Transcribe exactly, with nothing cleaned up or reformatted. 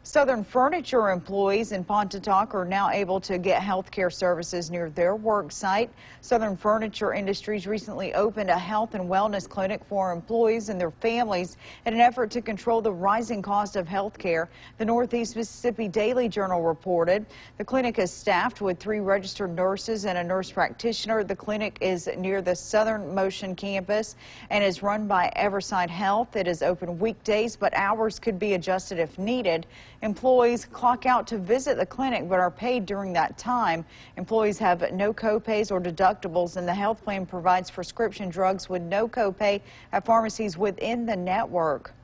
Southern Furniture employees in Pontotoc are now able to get health care services near their work site. Southern Furniture Industries recently opened a health and wellness clinic for employees and their families in an effort to control the rising cost of health care. The Northeast Mississippi Daily Journal reported the clinic is staffed with three registered nurses and a nurse practitioner. The clinic is near the Southern Motion campus and is run by Everside Health. It is open weekdays, but hours could be adjusted if needed. Employees clock out to visit the clinic but are paid during that time. Employees have no co-pays or deductibles, and the health plan provides prescription drugs with no co-pay at pharmacies within the network.